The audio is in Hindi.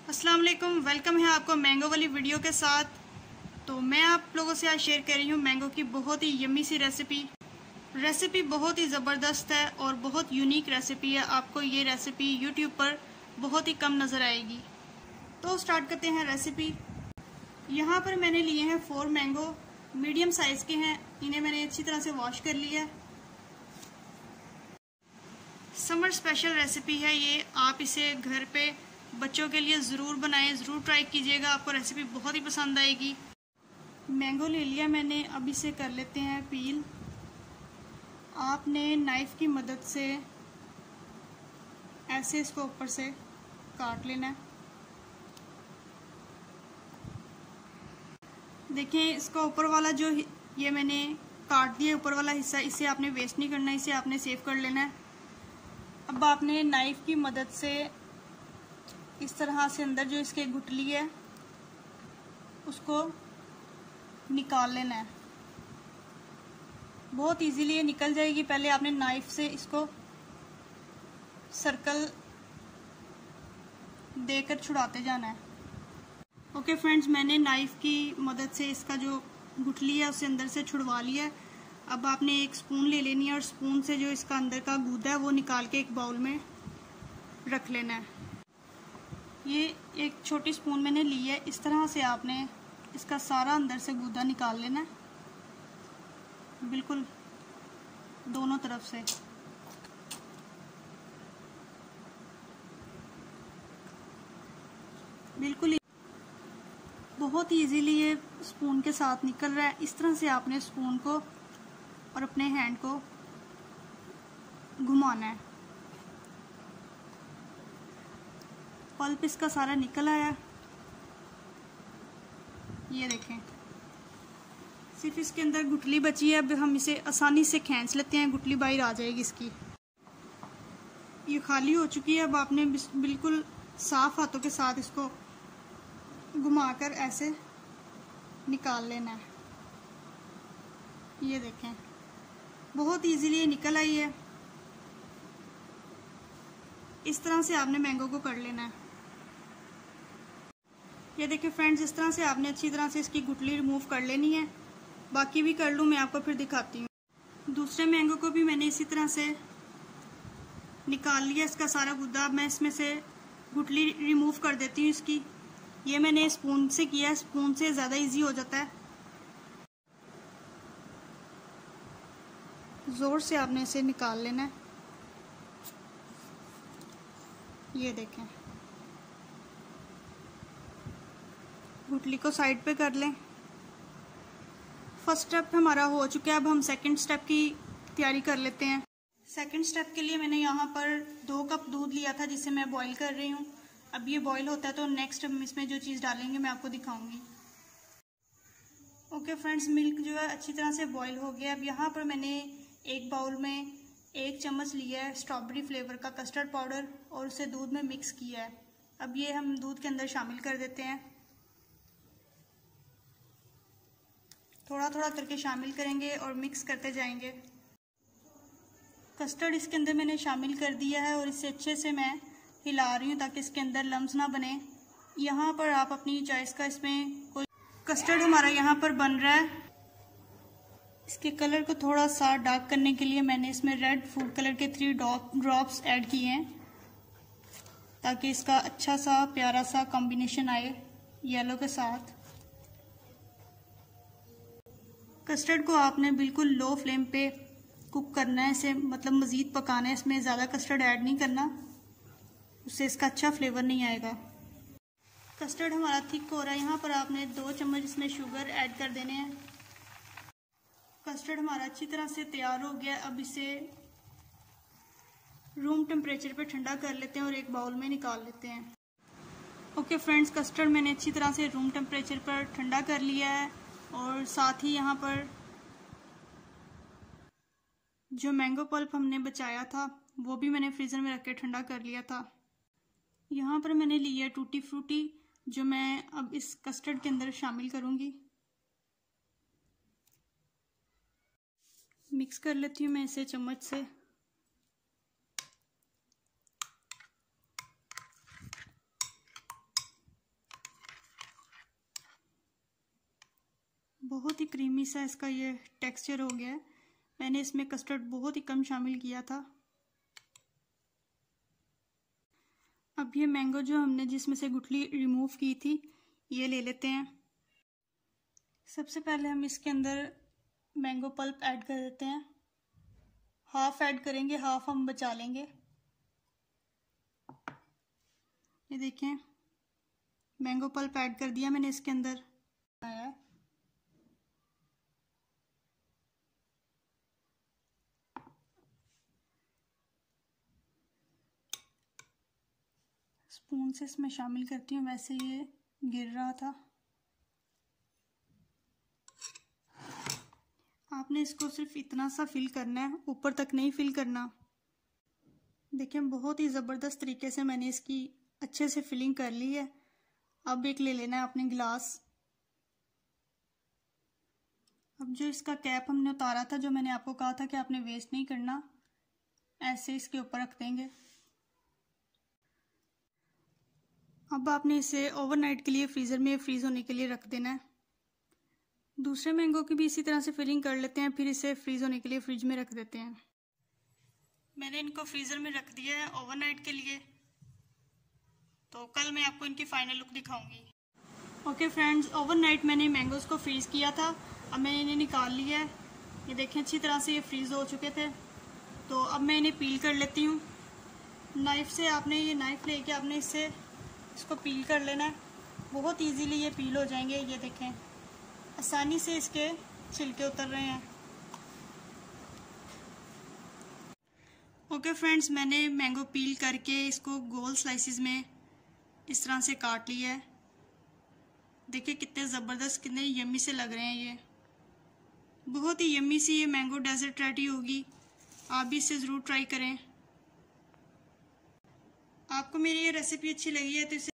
अस्सलाम वालेकुम, वेलकम है आपको मैंगो वाली वीडियो के साथ। तो मैं आप लोगों से आज शेयर कर रही हूँ मैंगो की बहुत ही यम्मी सी रेसिपी बहुत ही ज़बरदस्त है और बहुत यूनिक रेसिपी है। आपको ये रेसिपी यूट्यूब पर बहुत ही कम नज़र आएगी। तो स्टार्ट करते हैं रेसिपी। यहाँ पर मैंने लिए हैं 4 मैंगो, मीडियम साइज़ के हैं। इन्हें मैंने अच्छी तरह से वॉश कर लिया है। समर स्पेशल रेसिपी है ये, आप इसे घर पे बच्चों के लिए ज़रूर बनाएं, ज़रूर ट्राई कीजिएगा, आपको रेसिपी बहुत ही पसंद आएगी। मैंगो ले लिया मैंने, अब इसे कर लेते हैं पील। आपने नाइफ़ की मदद से ऐसे इसको ऊपर से काट लेना है। देखें, इसका ऊपर वाला जो ये मैंने काट दिया ऊपर वाला हिस्सा, इसे आपने वेस्ट नहीं करना, इसे आपने सेव कर लेना है। अब आपने नाइफ़ की मदद से इस तरह से अंदर जो इसके गुठली है उसको निकाल लेना है। बहुत इजीली ये निकल जाएगी। पहले आपने नाइफ से इसको सर्कल देकर छुड़ाते जाना है। ओके फ्रेंड्स, मैंने नाइफ की मदद से इसका जो गुठली है उसे अंदर से छुड़वा लिया है। अब आपने एक स्पून ले लेनी है और स्पून से जो इसका अंदर का गूदा है वो निकाल के एक बाउल में रख लेना है। ये एक छोटी स्पून मैंने ली है। इस तरह से आपने इसका सारा अंदर से गूदा निकाल लेना है, बिल्कुल दोनों तरफ से। बिल्कुल बहुत ही इजीली ये स्पून के साथ निकल रहा है। इस तरह से आपने स्पून को और अपने हैंड को घुमाना है। पल्प इसका सारा निकल आया, ये देखें। सिर्फ इसके अंदर गुठली बची है। अब हम इसे आसानी से खींच लेते हैं, गुठली बाहर आ जाएगी इसकी। ये खाली हो चुकी है। अब आपने बिल्कुल साफ हाथों के साथ इसको घुमाकर ऐसे निकाल लेना है। ये देखें, बहुत इजीली ये निकल आई है। इस तरह से आपने मैंगो को कर लेना है। ये देखिए फ्रेंड्स, इस तरह से आपने अच्छी तरह से इसकी गुठली रिमूव कर लेनी है। बाकी भी कर लूँ, मैं आपको फिर दिखाती हूँ। दूसरे मैंगो को भी मैंने इसी तरह से निकाल लिया इसका सारा गुद्दा। अब मैं इसमें से गुठली रिमूव कर देती हूँ इसकी। ये मैंने स्पून से किया है, स्पून से ज़्यादा इजी हो जाता है। ज़ोर से आपने इसे निकाल लेना है। ये देखें, गुठली को साइड पे कर लें। फर्स्ट स्टेप हमारा हो चुका है। अब हम सेकंड स्टेप की तैयारी कर लेते हैं। सेकंड स्टेप के लिए मैंने यहाँ पर 2 कप दूध लिया था जिसे मैं बॉईल कर रही हूँ। अब ये बॉईल होता है तो नेक्स्ट हम इसमें जो चीज़ डालेंगे मैं आपको दिखाऊंगी। ओके फ्रेंड्स, मिल्क जो है अच्छी तरह से बॉईल हो गया। अब यहाँ पर मैंने एक बाउल में 1 चम्मच लिया है स्ट्रॉबेरी फ्लेवर का कस्टर्ड पाउडर और उसे दूध में मिक्स किया है। अब ये हम दूध के अंदर शामिल कर देते हैं। थोड़ा थोड़ा करके शामिल करेंगे और मिक्स करते जाएंगे। कस्टर्ड इसके अंदर मैंने शामिल कर दिया है और इसे अच्छे से मैं हिला रही हूँ ताकि इसके अंदर लम्स ना बने। यहाँ पर आप अपनी चॉइस का इसमें कोई कस्टर्ड हमारा यहाँ पर बन रहा है। इसके कलर को थोड़ा सा डार्क करने के लिए मैंने इसमें रेड फूड कलर के 3 ड्रॉप्स ऐड किए हैं ताकि इसका अच्छा सा प्यारा सा कॉम्बिनेशन आए येलो के साथ। कस्टर्ड को आपने बिल्कुल लो फ्लेम पे कुक करना है, इसे मतलब मज़ीद पकाना है। इसमें ज़्यादा कस्टर्ड ऐड नहीं करना, उससे इसका अच्छा फ्लेवर नहीं आएगा। कस्टर्ड हमारा थिक हो रहा है। यहाँ पर आपने 2 चम्मच इसमें शुगर ऐड कर देने हैं। कस्टर्ड हमारा अच्छी तरह से तैयार हो गया। अब इसे रूम टेम्परेचर पे ठंडा कर लेते हैं और एक बाउल में निकाल लेते हैं। ओके फ्रेंड्स, कस्टर्ड मैंने अच्छी तरह से रूम टेम्परेचर पर ठंडा कर लिया है और साथ ही यहाँ पर जो मैंगो पल्प हमने बचाया था वो भी मैंने फ्रीज़र में रख के ठंडा कर लिया था। यहाँ पर मैंने ली है टूटी फ्रूटी जो मैं अब इस कस्टर्ड के अंदर शामिल करूँगी। मिक्स कर लेती हूँ मैं इसे चम्मच से। बहुत ही क्रीमी सा इसका ये टेक्सचर हो गया है। मैंने इसमें कस्टर्ड बहुत ही कम शामिल किया था। अब ये मैंगो जो हमने जिसमें से गुठली रिमूव की थी ये ले लेते हैं। सबसे पहले हम इसके अंदर मैंगो पल्प ऐड कर देते हैं। हाफ ऐड करेंगे, हाफ हम बचा लेंगे। ये देखें, मैंगो पल्प ऐड कर दिया मैंने इसके अंदर। आया स्पून से इसमें शामिल करती हूँ, वैसे ये गिर रहा था। आपने इसको सिर्फ इतना सा फिल करना है, ऊपर तक नहीं फिल करना। देखें, बहुत ही ज़बरदस्त तरीके से मैंने इसकी अच्छे से फिलिंग कर ली है। अब एक ले लेना है अपने गिलास। अब जो इसका कैप हमने उतारा था, जो मैंने आपको कहा था कि आपने वेस्ट नहीं करना, ऐसे इसके ऊपर रख देंगे। अब आपने इसे ओवरनाइट के लिए फ्रीज़र में फ्रीज़ होने के लिए रख देना है। दूसरे मैंगो की भी इसी तरह से फिलिंग कर लेते हैं, फिर इसे फ्रीज़ होने के लिए फ्रिज में रख देते हैं। मैंने इनको फ्रीज़र में रख दिया है ओवरनाइट के लिए, तो कल मैं आपको इनकी फाइनल लुक दिखाऊंगी। ओके फ्रेंड्स, ओवरनाइट मैंने मैंगोज़ को फ्रीज़ किया था। अब मैंने इन्हें निकाल लिया है। ये देखें, अच्छी तरह से ये फ्रीज़ हो चुके थे। तो अब मैं इन्हें पील कर लेती हूँ। नाइफ़ से आपने ये नाइफ़ लेके आपने इसको पील कर लेना है। बहुत ईजीली ये पील हो जाएंगे। ये देखें, आसानी से इसके छिलके उतर रहे हैं। ओके फ्रेंड्स, मैंने मैंगो पील करके इसको गोल स्लाइसिस में इस तरह से काट लिया है। देखिए कितने ज़बरदस्त, कितने यम्मी से लग रहे हैं। ये बहुत ही यम्मी सी ये मैंगो डेजर्ट रेडी होगी। आप भी इसे ज़रूर ट्राई करें। आपको मेरी ये रेसिपी अच्छी लगी है तो इसे